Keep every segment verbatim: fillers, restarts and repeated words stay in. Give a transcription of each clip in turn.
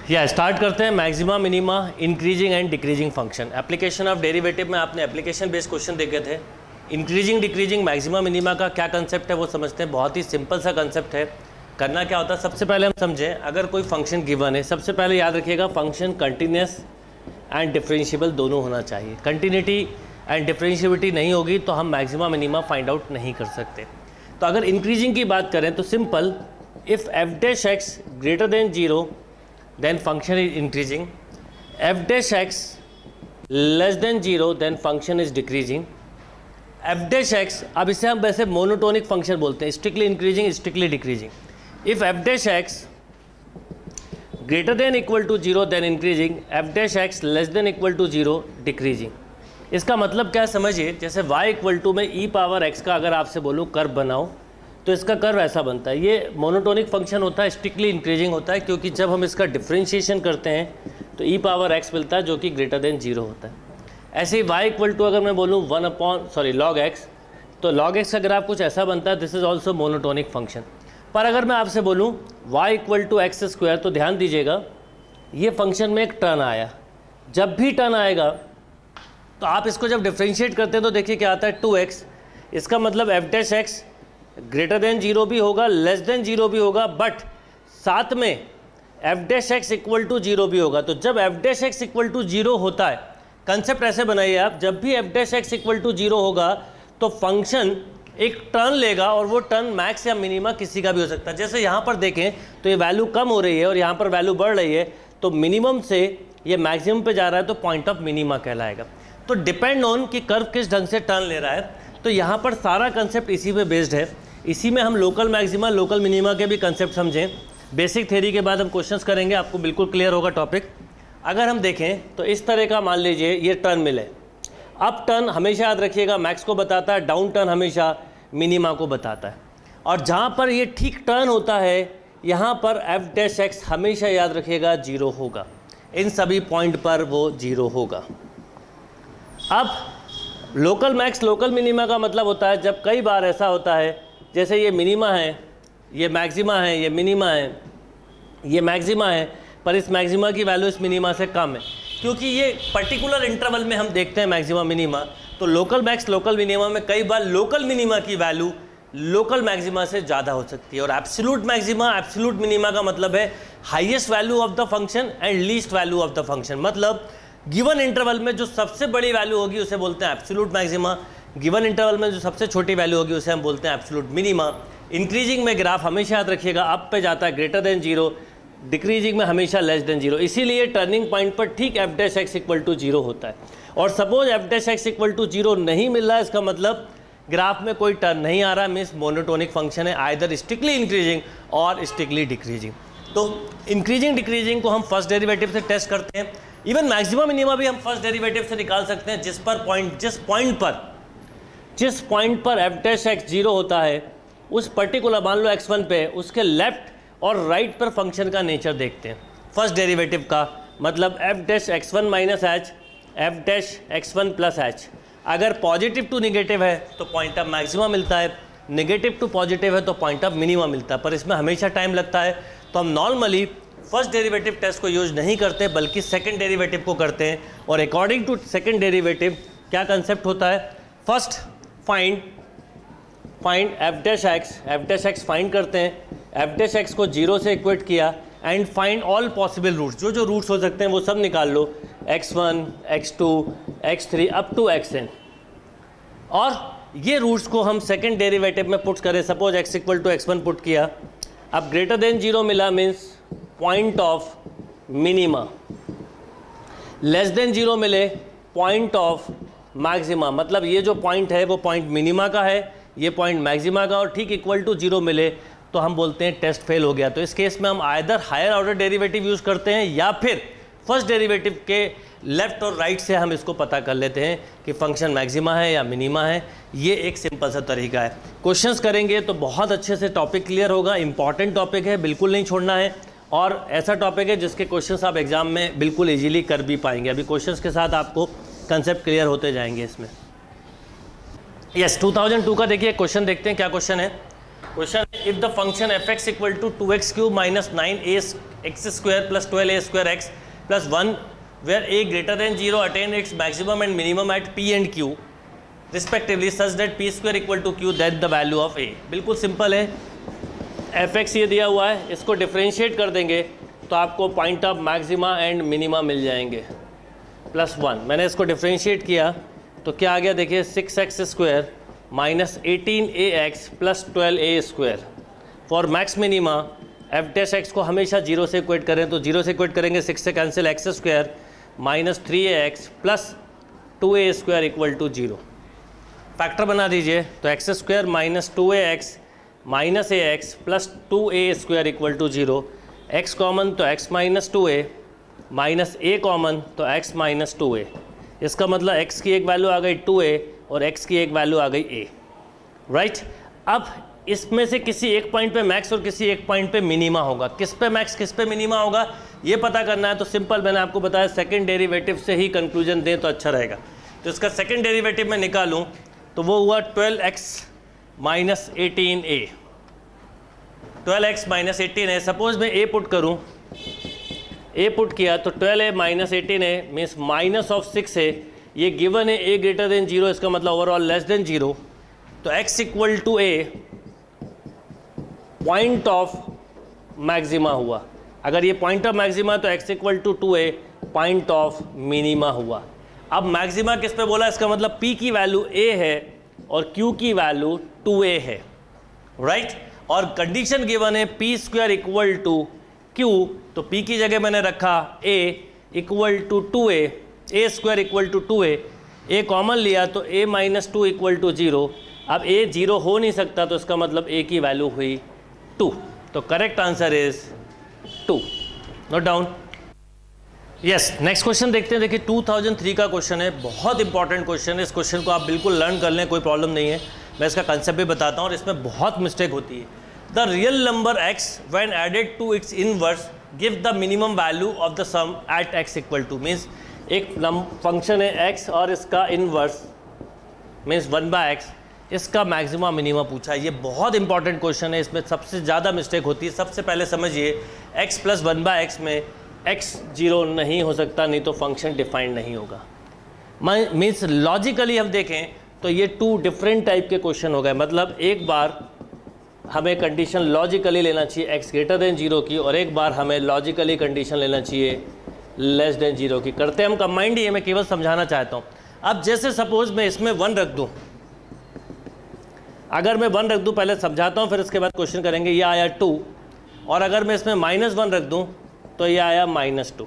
या स्टार्ट करते हैं maxima minima increasing and decreasing function. Application of derivative में आपने एप्लीकेशन बेस्ड क्वेश्चन देखे थे। इंक्रीजिंग डिक्रीजिंग मैक्सिमा मिनिमा का क्या कंसेप्ट है वो समझते हैं। बहुत ही सिंपल सा कंसेप्ट है। करना क्या होता है, सबसे पहले हम समझें, अगर कोई फंक्शन गिवन है, सबसे पहले याद रखिएगा फंक्शन कंटिन्यूस एंड डिफरेंशिएबल दोनों होना चाहिए। कंटिन्यूटी एंड डिफरेंशिएबिलिटी नहीं होगी तो हम मैक्सिमा मिनिमा फाइंड आउट नहीं कर सकते। तो अगर इंक्रीजिंग की बात करें तो simple, if f dash x greater than zero then function is increasing, f dash x less than zero then function is decreasing, f dash x, अब इसे हम वैसे मोनोटोनिक फंक्शन बोलते हैं, strictly increasing strictly decreasing। if f dash x greater than equal to zero then increasing, f dash x less than equal to zero decreasing। इसका मतलब क्या समझिए, जैसे y इक्वल टू में e पावर x का अगर आपसे बोलूँ कर्व बनाओ तो इसका कर्व ऐसा बनता है। ये मोनोटोनिक फंक्शन होता है, स्ट्रिक्टली इंक्रीजिंग होता है, क्योंकि जब हम इसका डिफरेंशिएशन करते हैं तो e पावर x मिलता है जो कि ग्रेटर देन जीरो होता है। ऐसे ही y इक्वल टू अगर मैं बोलूँ one upon sorry log x, तो लॉग x का ग्राफ कुछ ऐसा बनता है। This is also monotonic function. पर अगर मैं आपसे बोलूँ y equal to x square, तो ध्यान दीजिएगा ये फंक्शन में एक टर्न आया। जब भी टर्न आएगा तो आप इसको जब डिफ्रेंशिएट करते हैं तो देखिए क्या आता है, टू एक्स। इसका मतलब f dash x greater than zero भी होगा, लेस देन जीरो भी होगा, बट साथ में f dash x equal to zero भी होगा। तो जब f dash x equal to zero होता है, कंसेप्ट ऐसे बनाइए आप, जब भी f dash x equal to zero होगा तो फंक्शन एक टर्न लेगा और वो टर्न मैक्स या मिनिमा किसी का भी हो सकता है। जैसे यहाँ पर देखें तो ये वैल्यू कम हो रही है और यहाँ पर वैल्यू बढ़ रही है, तो मिनिमम से ये मैक्सिमम पे जा रहा है तो पॉइंट ऑफ मिनिमा कहलाएगा। तो डिपेंड ऑन कि कर्व किस ढंग से टर्न ले रहा है। तो यहाँ पर सारा कंसेप्ट इसी पे बेस्ड है। इसी में हम लोकल मैक्सिमा लोकल मिनिमा के भी कंसेप्ट समझें। बेसिक थ्योरी के बाद हम क्वेश्चंस करेंगे, आपको बिल्कुल क्लियर होगा टॉपिक। अगर हम देखें तो इस तरह का मान लीजिए ये टर्न मिले, अप टर्न हमेशा याद रखिएगा मैक्स को बताता है, डाउन टर्न हमेशा मिनिमा को बताता है। और जहाँ पर ये ठीक टर्न होता है यहाँ पर एफ डैश एक्स हमेशा याद रखिएगा जीरो होगा। इन सभी पॉइंट पर वो जीरो होगा। अब लोकल मैक्स लोकल मिनिमा का मतलब होता है जब कई बार ऐसा होता है, जैसे ये मिनिमा है, ये मैक्सिमा है, ये मिनिमा है, ये मैक्सिमा है, पर इस मैक्सिमा की वैल्यू इस मिनिमा से कम है, क्योंकि ये पर्टिकुलर इंटरवल में हम देखते हैं मैक्सिमा मिनिमा। तो लोकल मैक्स लोकल मिनिमा में कई बार लोकल मिनिमा की वैल्यू लोकल मैक्सिमा से ज़्यादा हो सकती है। और एब्सोल्यूट मैक्सिमा एब्सोल्यूट मिनिमा का मतलब है highest value of the function and least value of the function. मतलब गिवन इंटरवल में जो सबसे बड़ी वैल्यू होगी उसे बोलते हैं एब्सोल्यूट मैक्सिमा, गिवन इंटरवल में जो सबसे छोटी वैल्यू होगी उसे हम बोलते हैं एब्सोल्यूट मिनिमा। इंक्रीजिंग में ग्राफ हमेशा याद रखिएगा अप पे जाता है ग्रेटर देन जीरो, डिक्रीजिंग में हमेशा लेस देन जीरो। इसीलिए टर्निंग पॉइंट पर ठीक f dash x equal to zero होता है। और suppose f dash x equal to zero नहीं मिल रहा है, इसका मतलब ग्राफ में कोई टर्न नहीं आ रहा, मीन्स मोनोटोनिक फंक्शन है, आइदर स्ट्रिक्टली इंक्रीजिंग और स्ट्रिक्टली डिक्रीजिंग। तो इंक्रीजिंग डिक्रीजिंग को हम फर्स्ट डेरिवेटिव से टेस्ट करते हैं। इवन मैक्सिमम मिनिमा भी हम फर्स्ट डेरिवेटिव से निकाल सकते हैं, जिस पर पॉइंट जिस पॉइंट पर जिस पॉइंट पर एफ डैश एक्स जीरो होता है उस पर्टिकुलर मान लो एक्स वन पे, उसके लेफ्ट और राइट पर फंक्शन का नेचर देखते हैं फर्स्ट डेरिवेटिव का। मतलब f dash x one minus h, f dash x one plus h. अगर पॉजिटिव टू निगेटिव है तो पॉइंट ऑफ मैक्सिमा मिलता है, निगेटिव टू पॉजिटिव है तो पॉइंट ऑफ मिनिमा मिलता है, पर इसमें हमेशा टाइम लगता है। तो हम नॉर्मली फर्स्ट डेरिवेटिव टेस्ट को यूज नहीं करते बल्कि सेकंड डेरिवेटिव को करते हैं। और अकॉर्डिंग टू सेकंड डेरिवेटिव क्या कंसेप्ट होता है, first find find f dash x, f dash x find करते हैं, एफ डैश एक्स को जीरो से इक्वेट किया and find all possible roots, जो जो रूट्स हो सकते हैं वो सब निकाल लो, x one, x two, x three up to x n. और ये रूट्स को हम सेकंड डेरिवेटिव में पुट करें, suppose x equal to x one put किया, अब ग्रेटर देन जीरो मिला means point of minima, less than zero मिले पॉइंट ऑफ मैक्सिमा। मतलब ये जो पॉइंट है वो पॉइंट मिनिमा का है, ये पॉइंट मैक्सिमा का, और ठीक इक्वल टू जीरो मिले तो हम बोलते हैं टेस्ट फेल हो गया। तो इस केस में हम either higher order derivative use करते हैं या फिर फर्स्ट डेरिवेटिव के लेफ्ट और राइट से हम इसको पता कर लेते हैं कि फंक्शन मैक्सिमा है या मिनिमा है। ये एक सिंपल सा तरीका है। क्वेश्चंस करेंगे तो बहुत अच्छे से टॉपिक क्लियर होगा। इंपॉर्टेंट टॉपिक है, बिल्कुल नहीं छोड़ना है, और ऐसा टॉपिक है जिसके क्वेश्चंस आप एग्जाम में बिल्कुल ईजिली कर भी पाएंगे। अभी क्वेश्चंस के साथ आपको कंसेप्ट क्लियर होते जाएंगे इसमें। यस, टू थाउज़ेंड टू का देखिए क्वेश्चन देखते हैं क्या क्वेश्चन है। Question, if the function F X equal to two X cube minus nine A X square plus twelve A square X plus one where A greater than zero attain its maximum and minimum at P and Q respectively such that P square equal to Q that the value of A. बिल्कुल simple है, F x ये दिया हुआ है, इसको differentiate कर देंगे तो आपको point of maxima and minima मिल जाएंगे प्लस वन। मैंने इसको डिफ्रेंशिएट किया तो क्या आ गया, देखिए six X square minus eighteen A X plus twelve A square. For max minima F dash x को हमेशा जीरो से इक्वेट करें तो जीरो से इक्वेट करेंगे, सिक्स से cancel, X square minus three A X plus two A square equal to zero. Factor बना दीजिए तो x square minus two A X minus A X plus two A square equal to zero. X common तो X minus two A minus A common तो X minus two A. इसका मतलब x की एक value आ गई to ए और x की एक वैल्यू आ गई a, राइट। अब इसमें से किसी एक पॉइंट पे मैक्स और किसी एक पॉइंट पे मिनिमा होगा। किस पे मैक्स किस पे मिनिमा होगा ये पता करना है तो सिंपल, मैंने आपको बताया सेकंड डेरिवेटिव से ही कंक्लूजन दें तो अच्छा रहेगा। तो इसका सेकंड डेरिवेटिव मैं निकालूं तो वो हुआ twelve X minus eighteen A. Twelve X minus eighteen A, suppose मैं a पुट करूँ, ए पुट किया तो twelve A minus eighteen A means minus of six A, ये गिवन है ए ग्रेटर देन जीरो, इसका मतलब ओवरऑल लेस देन जीरो। तो x equal to A point of maxima हुआ। अगर ये पॉइंट ऑफ मैक्सिमा तो x equal to two A point of minima हुआ। अब मैक्सिमा किस पे बोला, इसका मतलब p की वैल्यू a है और q की वैल्यू टू ए है, राइट right? और कंडीशन गिवन है P square equal to Q, तो P की जगह मैंने रखा A equal to two A, A square equal to two A, A common लिया तो A minus two equal to zero. अब A जीरो हो नहीं सकता तो इसका मतलब A की वैल्यू हुई टू। तो correct answer is two. Note down. Yes, next question देखते हैं। देखिए टू थाउजेंड थ्री का क्वेश्चन है, बहुत इंपॉर्टेंट क्वेश्चन है। इस क्वेश्चन को आप बिल्कुल लर्न कर लें, कोई प्रॉब्लम नहीं है। मैं इसका कंसेप्ट भी बताता हूँ और इसमें बहुत मिस्टेक होती है। The real number x when added to its inverse give the minimum value of the sum at x equal to, means एक फंक्शन है x और इसका inverse means one by X, इसका मैक्सिमा मिनिमा पूछा है। ये बहुत इंपॉर्टेंट क्वेश्चन है, इसमें सबसे ज़्यादा मिस्टेक होती है। सबसे पहले समझिए x plus one by X में x जीरो नहीं हो सकता, नहीं तो फंक्शन डिफाइंड नहीं होगा। मीन्स लॉजिकली हम देखें तो ये टू डिफरेंट टाइप के क्वेश्चन हो गए। मतलब एक बार हमें कंडीशन लॉजिकली लेना चाहिए x ग्रेटर देन जीरो की और एक बार हमें लॉजिकली कंडीशन लेना चाहिए लेस देन जीरो की। करते हम कंबाइंड ही है, मैं केवल समझाना चाहता हूँ। अब जैसे सपोज मैं इसमें वन रख दूँ, अगर मैं वन रख दूँ, पहले समझाता हूँ फिर इसके बाद क्वेश्चन करेंगे। ये आया टू और अगर मैं इसमें माइनस वन रख दूँ तो ये आया माइनस टू।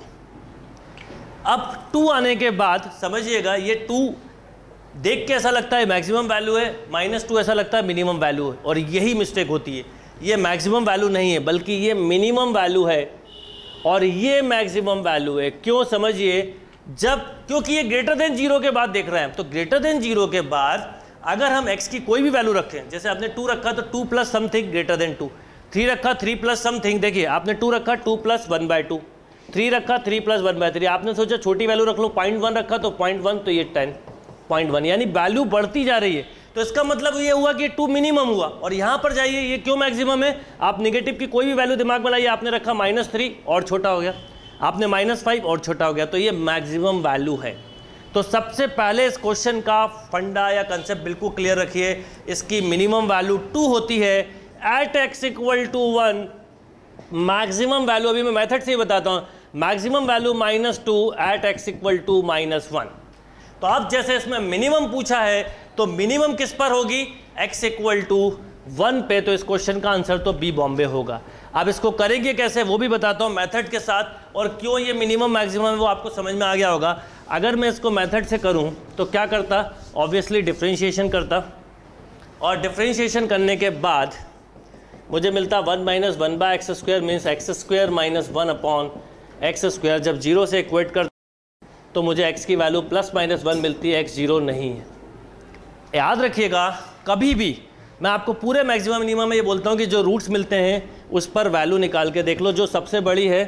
अब टू आने के बाद समझिएगा ये टू देख के ऐसा लगता है मैक्सिमम वैल्यू है, माइनस टू ऐसा लगता है मिनिमम वैल्यू है, और यही मिस्टेक होती है। ये मैक्सिमम वैल्यू नहीं है बल्कि ये मिनिमम वैल्यू है और ये मैक्सिमम वैल्यू है। क्यों, समझिए, जब क्योंकि ये ग्रेटर देन जीरो के बाद देख रहे हैं, तो ग्रेटर देन जीरो के बाद अगर हम x की कोई भी वैल्यू रखें, जैसे आपने टू रखा तो two plus something greater than two, three रखा थ्री प्लस समथिंग, देखिए आपने टू रखा two plus one by two, three रखा three plus one by three, आपने सोचा छोटी वैल्यू रख लो, पॉइंट वन रखा तो पॉइंट वन, तो ये टेन पॉइंट वन, यानी वैल्यू बढ़ती जा रही है। तो इसका मतलब ये हुआ कि टू मिनिमम हुआ। और यहाँ पर जाइए, ये क्यों मैक्सिमम है, आप नेगेटिव की कोई भी वैल्यू दिमाग में लाइए, आपने रखा माइनस थ्री और छोटा हो गया, आपने माइनस फाइव और छोटा हो गया, तो ये मैक्सिमम वैल्यू है। तो सबसे पहले इस क्वेश्चन का फंडा या कंसेप्ट बिल्कुल क्लियर रखिए। इसकी मिनिमम वैल्यू टू होती है at x equal to one, maximum value, अभी मैं मेथड से ही बताता हूँ, maximum value minus two at x equal to minus one. तो अब जैसे इसमें मिनिमम पूछा है तो मिनिमम किस पर होगी, x इक्वल टू वन पे, तो इस क्वेश्चन का आंसर तो बी बॉम्बे होगा। अब इसको करेंगे कैसे वो भी बताता हूँ मेथड के साथ, और क्यों ये मिनिमम मैक्सिमम है वो आपको समझ में आ गया होगा। अगर मैं इसको मेथड से करूँ तो क्या करता, ऑब्वियसली डिफ्रेंशिएशन करता, और डिफ्रेंशिएशन करने के बाद मुझे मिलता one minus one by x square means X square minus one upon x square. जब जीरो से इक्वेट कर तो मुझे x की वैल्यू प्लस माइनस वन मिलती है, x जीरो नहीं है। याद रखिएगा कभी भी मैं आपको पूरे मैक्सिमम मिनिमम में ये बोलता हूँ कि जो रूट्स मिलते हैं उस पर वैल्यू निकाल के देख लो, जो सबसे बड़ी है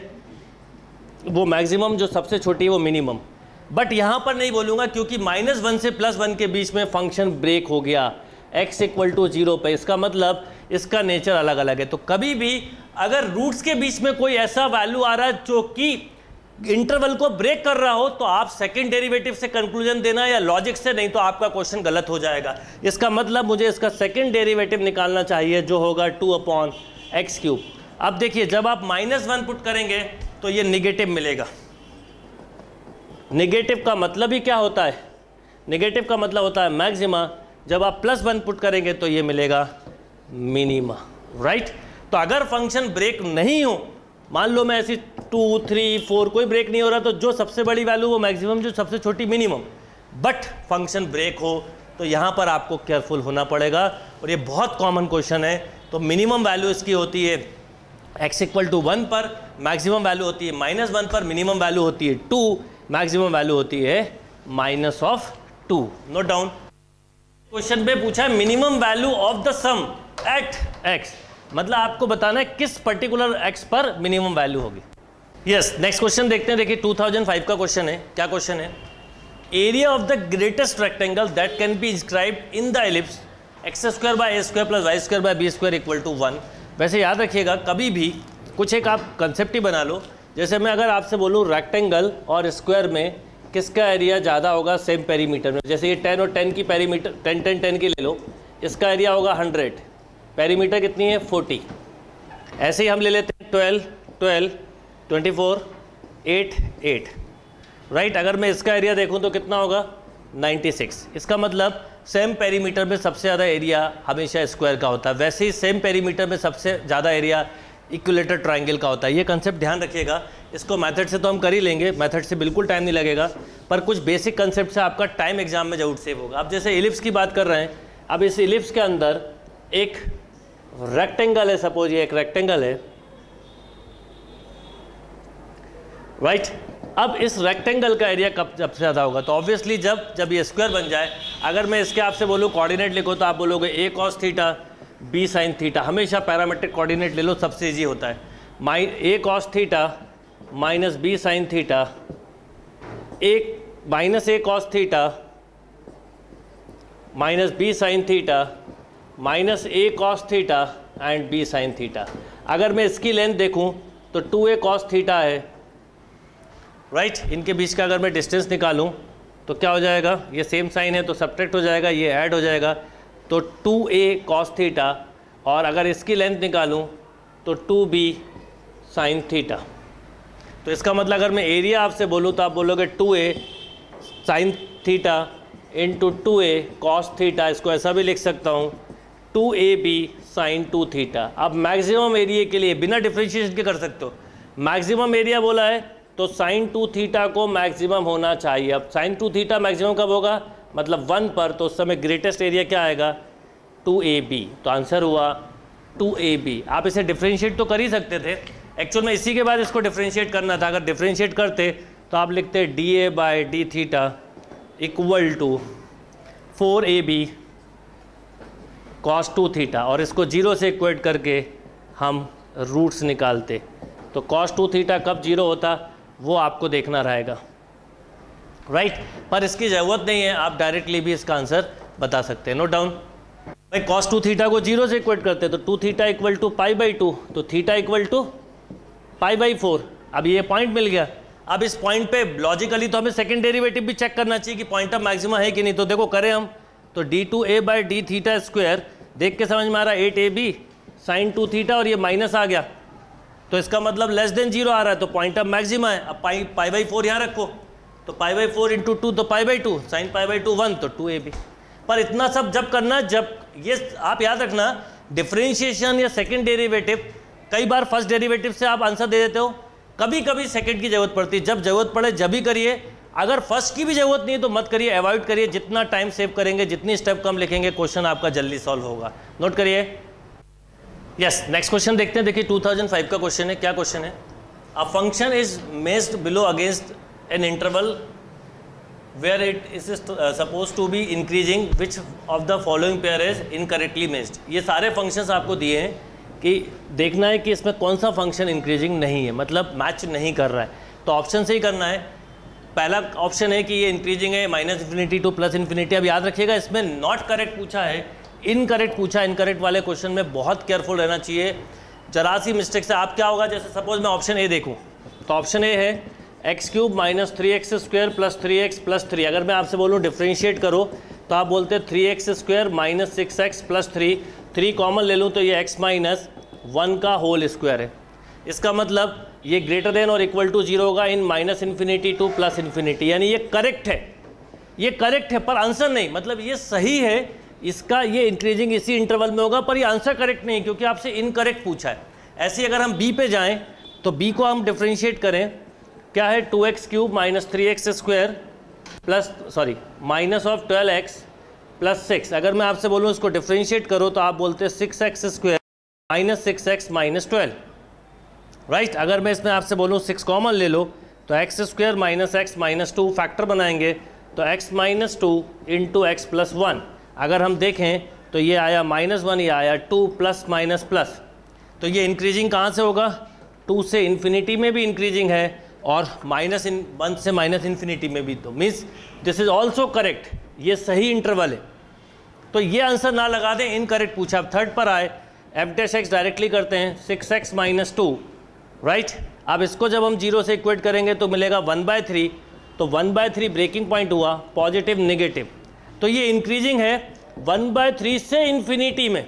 वो मैक्सिमम, जो सबसे छोटी है वो मिनिमम। बट यहाँ पर नहीं बोलूँगा क्योंकि माइनस वन से प्लस वन के बीच में फंक्शन ब्रेक हो गया x इक्वल टू जीरो पे। इसका मतलब इसका नेचर अलग अलग है। तो कभी भी अगर रूट्स के बीच में कोई ऐसा वैल्यू आ रहा है जो कि इंटरवल को ब्रेक कर रहा हो, तो आप सेकंड डेरिवेटिव से कंक्लूजन देना या लॉजिक से, नहीं तो आपका क्वेश्चन गलत हो जाएगा। इसका मतलब मुझे इसका सेकंड डेरिवेटिव निकालना चाहिए जो होगा टू अपॉन एक्स क्यूब। अब देखिए जब आप माइनस वन पुट करेंगे तो ये निगेटिव मिलेगा। निगेटिव का मतलब ही क्या होता है? निगेटिव का मतलब होता है मैक्सिमा। जब आप प्लस वन पुट करेंगे तो ये मिलेगा मिनिमा, राइट। तो अगर फंक्शन ब्रेक नहीं हो, मान लो मैं ऐसी टू थ्री फोर कोई ब्रेक नहीं हो रहा, तो जो सबसे बड़ी वैल्यू वो मैक्सिमम, जो सबसे छोटी मिनिमम, बट फंक्शन ब्रेक हो तो यहाँ पर आपको केयरफुल होना पड़ेगा। और ये बहुत कॉमन क्वेश्चन है। तो मिनिमम वैल्यू इसकी होती है x इक्वल टू वन पर, मैक्सिमम वैल्यू होती है माइनस वन पर, मिनिमम वैल्यू होती है टू, मैक्सिमम वैल्यू होती है minus of two. Note down. Question पे पूछा है minimum value of the sum at x, मतलब आपको बताना है किस पर्टिकुलर x पर मिनिमम वैल्यू होगी। यस, नेक्स्ट क्वेश्चन देखते हैं। देखिए टू थाउजेंड फाइव का क्वेश्चन है। क्या क्वेश्चन है? Area of the greatest rectangle that can be inscribed in the ellipse X square by A square plus Y square by B square equal to one. वैसे याद रखिएगा, कभी भी कुछ एक आप कंसेप्ट ही बना लो। जैसे मैं अगर आपसे बोलूँ रेक्टेंगल और स्क्वायर में किसका एरिया ज़्यादा होगा सेम पेरीमीटर में, जैसे ये टेन और टेन की पेरीमीटर, टेन टेन टेन की ले लो, इसका एरिया होगा हंड्रेड, पेरीमीटर कितनी है फोर्टी। ऐसे ही हम ले लेते हैं twelve twelve, twenty four, eight eight, right. अगर मैं इसका एरिया देखूं तो कितना होगा नाइन्टी सिक्स। इसका मतलब सेम पेरीमीटर में सबसे ज़्यादा एरिया हमेशा स्क्वायर का होता है। वैसे ही सेम पेरीमीटर में सबसे ज़्यादा एरिया इक्विलेटर ट्रायंगल का होता है। ये कंसेप्ट ध्यान रखिएगा। इसको मेथड से तो हम कर ही लेंगे, मेथड से बिल्कुल टाइम नहीं लगेगा, पर कुछ बेसिक कंसेप्ट से आपका टाइम एग्जाम में जरूर सेव होगा। अब जैसे एलिप्स की बात कर रहे हैं, अब इस एलिप्स के अंदर एक रेक्टेंगल है, सपोज ये एक रेक्टेंगल है, राइट right? अब इस रेक्टेंगल का एरिया कब सबसे ज़्यादा होगा? तो ऑब्वियसली जब जब ये स्क्वायर बन जाए। अगर मैं इसके आपसे बोलूँ कोऑर्डिनेट लिखो, तो आप बोलोगे A cos theta B sine theta. हमेशा पैरामेट्रिक कोऑर्डिनेट ले लो, सबसे ईजी होता है। My A cos theta minus B sine theta, एक minus A cos theta minus B sine theta minus A cos theta and B sine theta. अगर मैं इसकी लेंथ देखूं तो टू ए कॉस थीटा है, राइट right? इनके बीच का अगर मैं डिस्टेंस निकालूं तो क्या हो जाएगा? ये सेम साइन है तो सब्ट्रैक्ट हो जाएगा, ये ऐड हो जाएगा, तो टू ए कॉस थीटा। और अगर इसकी लेंथ निकालूं तो टू बी साइन थीटा। तो इसका मतलब अगर मैं एरिया आपसे बोलूं तो आप बोलोगे two A sine theta into two A cos theta. इसको ऐसा भी लिख सकता हूँ two A B sine two theta. अब मैक्सिमम एरिया के लिए बिना डिफ्रेंशिएशन के कर सकते हो। मैक्सिमम एरिया बोला है तो साइन टू थीटा को मैक्सिमम होना चाहिए। अब साइन टू थीटा मैक्सिमम कब होगा? मतलब वन पर, तो उस समय ग्रेटेस्ट एरिया क्या आएगा? Two A B. तो आंसर हुआ टू ए बी। आप इसे डिफ्रेंशिएट तो कर ही सकते थे, एक्चुअल में इसी के बाद इसको डिफ्रेंशिएट करना था। अगर डिफ्रेंशिएट करते तो आप लिखते D A by D theta equal to four A B cos two theta, और इसको जीरो से इक्वेट करके हम रूट्स निकालते। तो कॉस टू थीटा कब जीरो होता वो आपको देखना रहेगा, राइट right? पर इसकी ज़रूरत नहीं है, आप डायरेक्टली भी इसका आंसर बता सकते हैं। Note down. भाई कॉस टू थीटा को जीरो से इक्वेट करते तो two theta equal to pi by two, तो theta equal to pi by four. अब ये पॉइंट मिल गया। अब इस पॉइंट पे लॉजिकली तो हमें सेकंड डेरिवेटिव भी चेक करना चाहिए कि पॉइंट ऑफ मैक्सिमा है कि नहीं। तो देखो करें हम, तो D two A by D theta square, देख के समझ में आ रहा है eight A B sine two theta, और ये माइनस आ गया तो इसका मतलब लेस देन जीरो आ रहा है, तो पॉइंट ऑफ मैक्सिमा है। अब पाई पाई बाई फोर यहाँ रखो, तो pi by four into two तो pi by two, sine pi by two one, तो टू ए बी। पर इतना सब जब करना, जब ये आप याद रखना डिफरेंशिएशन या सेकंड डेरिवेटिव, कई बार फर्स्ट डेरिवेटिव से आप आंसर दे देते हो, कभी कभी सेकंड की जरूरत पड़ती है। जब जरूरत पड़े जब ही करिए, अगर फर्स्ट की भी जरूरत नहीं है तो मत करिए, अवॉइड करिए। जितना टाइम सेव करेंगे, जितनी स्टेप कम लिखेंगे, क्वेश्चन आपका जल्दी सॉल्व होगा। नोट करिए। यस, नेक्स्ट क्वेश्चन देखते हैं। देखिए टू थाउजेंड फाइव का क्वेश्चन है। क्या क्वेश्चन है? A function is matched below against an interval where it is uh, supposed to be increasing, which of the following pair is incorrectly matched। ये सारे functions आपको दिए हैं कि देखना है कि इसमें कौन सा फंक्शन इंक्रीजिंग नहीं है, मतलब मैच नहीं कर रहा है। तो ऑप्शन से ही करना है। पहला ऑप्शन है कि ये इंक्रीजिंग है minus infinity to plus infinity. अब याद रखिएगा इसमें नॉट करेक्ट पूछा है, इनकरेक्ट पूछा, इनकरेक्ट वाले क्वेश्चन में बहुत केयरफुल रहना चाहिए, जरा सी मिस्टेक से आप क्या होगा, जैसे सपोज मैं ऑप्शन ए देखूं तो ऑप्शन ए है X cube minus three X square plus three X plus three. अगर मैं आपसे बोलूँ डिफ्रेंशिएट करो तो आप बोलते हैं three X square minus six X plus three, three common ले लूँ तो ये एक्स माइनस वन का होल स्क्वायर है। इसका मतलब ये ग्रेटर देन और इक्वल टू जीरो होगा in minus infinity to plus infinity, यानी ये करेक्ट है, ये करेक्ट है पर आंसर नहीं, मतलब ये सही है, इसका ये इंक्रीजिंग इसी इंटरवल में होगा पर ये आंसर करेक्ट नहीं क्योंकि आपसे इनकरेक्ट पूछा है। ऐसे अगर हम बी पे जाएं तो बी को हम डिफ्रेंशिएट करें, क्या है two X cube minus three X square plus sorry minus of twelve X plus six. अगर मैं आपसे बोलूँ इसको डिफ्रेंशिएट करो तो आप बोलते हैं six X square minus six X minus twelve right. अगर मैं इसमें आपसे बोलूँ सिक्स कॉमन ले लो तो x square minus X minus two, factor बनाएंगे तो X minus two into X plus one. अगर हम देखें तो ये आया माइनस वन, ये आया टू प्लस माइनस प्लस, तो ये इंक्रीजिंग कहाँ से होगा, टू से इन्फिनिटी में भी इंक्रीजिंग है और माइनस इन वन से माइनस इन्फिनिटी में भी, तो means this is also correct, ये सही इंटरवल है। तो ये आंसर ना लगा दें, इनकरेक्ट पूछा। अब थर्ड पर आए, एफ डैश एक्स डायरेक्टली करते हैं, six X minus two right. अब इसको जब हम जीरो से इक्वेट करेंगे तो मिलेगा वन बाय थ्री, तो one by three breaking point हुआ, पॉजिटिव नेगेटिव, तो ये इंक्रीजिंग है वन बाय थ्री से इन्फिनिटी में,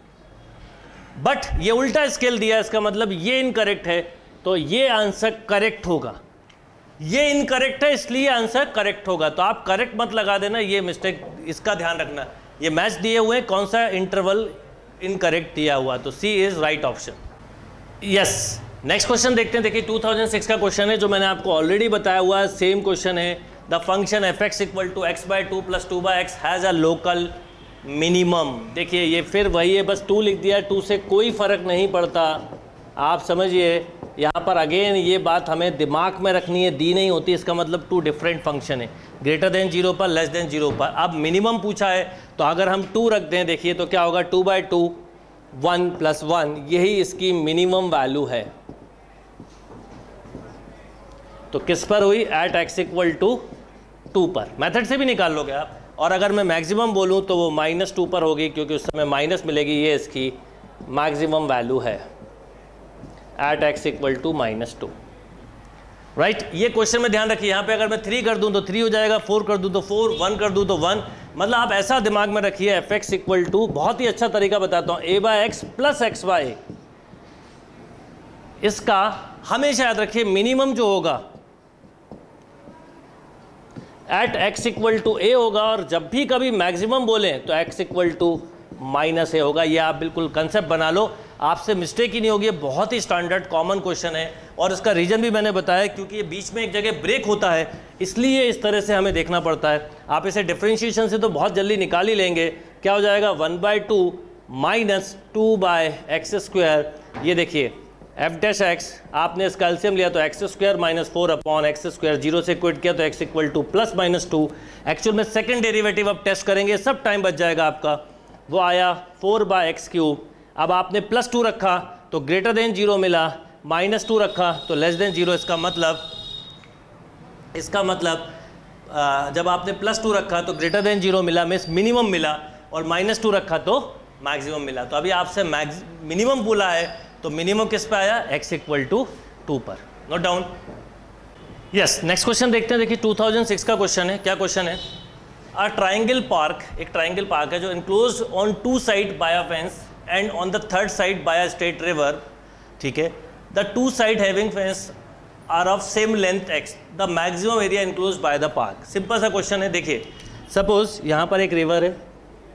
बट ये उल्टा स्केल दिया, इसका मतलब ये इनकरेक्ट है, तो ये आंसर करेक्ट होगा। ये इनकरेक्ट है इसलिए आंसर करेक्ट होगा, तो आप करेक्ट मत लगा देना, ये मिस्टेक, इसका ध्यान रखना। ये मैच दिए हुए हैं, कौन सा इंटरवल इनकरेक्ट दिया हुआ, तो C is right option. Yes, next question देखते हैं। देखिए टू थाउजेंड सिक्स का क्वेश्चन है जो मैंने आपको ऑलरेडी बताया हुआ है, सेम क्वेश्चन है। The function F X equal to X by two plus two by X has a local minimum. देखिए ये फिर वही है, बस टू लिख दिया, टू से कोई फ़र्क नहीं पड़ता, आप समझिए। यहाँ पर अगेन ये बात हमें दिमाग में रखनी है, दी नहीं होती, इसका मतलब टू डिफरेंट फंक्शन है, ग्रेटर देन जीरो पर, लेस देन जीरो पर। अब मिनिमम पूछा है तो अगर हम टू रख दें, देखिए तो क्या होगा, two by two one plus one, यही इसकी मिनिमम वैल्यू है। तो किस पर हुई, at x equal to two पर, मेथड से भी निकाल लोगे आप। और अगर मैं मैक्सिमम बोलूँ तो वो माइनस टू पर होगी क्योंकि उस समय माइनस मिलेगी, ये इसकी मैक्सिमम वैल्यू है at x equal to minus two right. ये क्वेश्चन में ध्यान रखिए, यहाँ पे अगर मैं थ्री कर दूँ तो थ्री हो जाएगा, फोर कर दूँ तो फोर, वन कर दूँ तो वन, मतलब आप ऐसा दिमाग में रखिए एफ एक्स इक्वल टू, बहुत ही अच्छा तरीका बताता हूँ, a by x plus x by, इसका हमेशा याद रखिए मिनिमम जो होगा at x equal to a होगा, और जब भी कभी मैक्सिमम बोलें तो x equal to minus a होगा। ये आप बिल्कुल कंसेप्ट बना लो, आपसे मिस्टेक ही नहीं होगी। बहुत ही स्टैंडर्ड कॉमन क्वेश्चन है और इसका रीज़न भी मैंने बताया, क्योंकि ये बीच में एक जगह ब्रेक होता है, इसलिए इस तरह से हमें देखना पड़ता है। आप इसे डिफ्रेंशिएशन से तो बहुत जल्दी निकाल ही लेंगे, क्या हो जाएगा, one by two minus two by x square. ये देखिए एफ डैश एक्स, आपने इसका एलसीएम लिया तो x square minus four upon x square, zero से इक्वेट किया तो x equal to plus minus two. Actual में सेकंड डेरिवेटिव अब टेस्ट करेंगे, सब टाइम बच जाएगा आपका, वो आया फोर बाय एक्स क्यूब। अब आपने प्लस टू रखा तो ग्रेटर देन जीरो मिला, माइनस टू रखा तो लेस देन जीरो। इसका मतलब इसका मतलब जब आपने प्लस टू रखा तो ग्रेटर देन जीरो मिला, मीन्स मिनिमम मिला, और माइनस टू रखा तो मैक्सिमम मिला। तो अभी आपसे मैक्स मिनिमम बोला है तो मिनिमम किस पे आया, x इक्वल टू टू पर। Note down. Yes, next question देखते हैं। देखिए टू थाउजेंड सिक्स का क्वेश्चन है, क्या क्वेश्चन है, अ ट्राइंगल पार्क, एक ट्राइंगल पार्क है जो enclosed on two side by a fence and on the third side by a straight river, ठीक है। The two side having fence are of same length x, the maximum area enclosed by the park. Simple सा question है। देखिए suppose यहाँ पर एक river है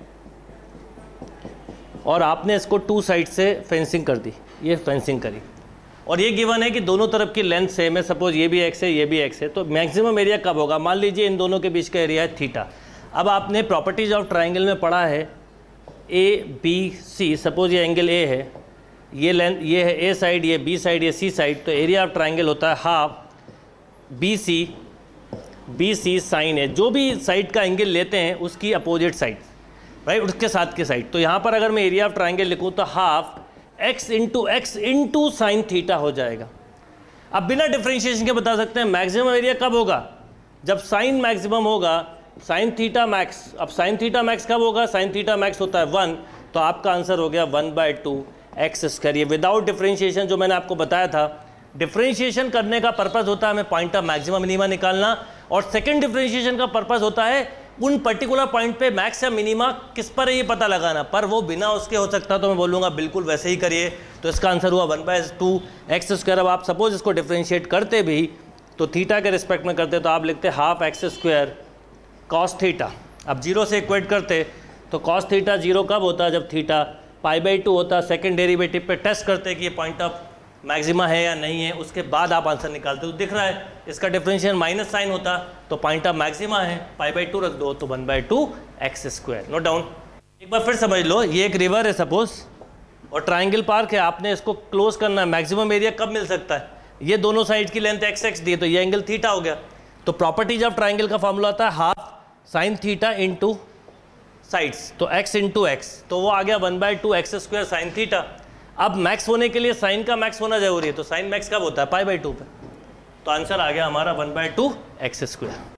और आपने इसको टू साइड से फेंसिंग कर दी, ये फेंसिंग करी, और ये गिवन है कि दोनों तरफ की लेंथ सेम है, सपोज ये भी x है ये भी x है, तो मैक्सिमम एरिया कब होगा, मान लीजिए इन दोनों के बीच का एरिया है थीटा। अब आपने प्रॉपर्टीज ऑफ ट्राइंगल में पढ़ा है ए बी सी, सपोज ये एंगल ए है, ये लेंथ ये है ए साइड, ये बी साइड, ये सी साइड, तो एरिया ऑफ ट्राइंगल होता है half b c b c sine है, जो भी साइड का एंगल लेते हैं उसकी अपोजिट साइड, राइट, उसके साथ के साइड। तो यहाँ पर अगर मैं एरिया ऑफ ट्राइंगल लिखूँ तो half x into x into sine theta हो जाएगा। अब बिना डिफ्रेंशिएशन के बता सकते हैं मैक्सिमम एरिया कब होगा, जब साइन मैक्सिमम होगा, साइन थीटा मैक्स, अब साइन थीटा मैक्स कब होगा, साइन थीटा मैक्स होता है वन, तो आपका आंसर हो गया one by two x square. ये विदाउट डिफरेंशिएशन जो मैंने आपको बताया था, डिफरेंशिएशन करने का पर्पस होता है हमें पॉइंट ऑफ मैक्सिमम मिनिमा निकालना, और सेकंड डिफरेंशिएशन का पर्पस होता है उन पर्टिकुलर पॉइंट पे मैक्स या मिनिमा किस पर है ये पता लगाना, पर वो बिना उसके हो सकता तो मैं बोलूँगा बिल्कुल वैसे ही करिए। तो इसका आंसर हुआ one by two x square. अब आप सपोज इसको डिफरेंशिएट करते भी तो थीटा के रिस्पेक्ट में करते तो आप लिखते half x square cos theta. अब जीरो से इक्वेट करते तो कॉस थीटा जीरो कब होता है, जब थीटा पाई बाई टू होता है। सेकेंड डेरिवेटिव पे टेस्ट करते कि ये पॉइंट ऑफ मैक्सिमा है या नहीं है, उसके बाद आप आंसर निकालते हो। दिख रहा है इसका डिफरेंशियल माइनस साइन होता तो पॉइंट ऑफ मैक्सिमा है, पाई बाई टू रख दो तो one by two x square. Note down. एक बार फिर समझ लो, ये एक रिवर है सपोज और ट्राइंगल पार्क है, आपने इसको क्लोज करना है। मैक्सिमम एरिया कब मिल सकता है, ये दोनों साइड की लेंथ एक्स एक्स दी है तो ये एंगल थीटा हो गया। तो प्रॉपर्टीज ऑफ ट्राइंगल का फॉर्मूला आता है half sine theta into sides, तो x इंटू एक्स, तो वो आ गया one by two x square sine theta. अब मैक्स होने के लिए साइन का मैक्स होना जरूरी है, तो साइन मैक्स कब होता है, पाई बाई टू पे, तो आंसर आ गया हमारा one by two x square.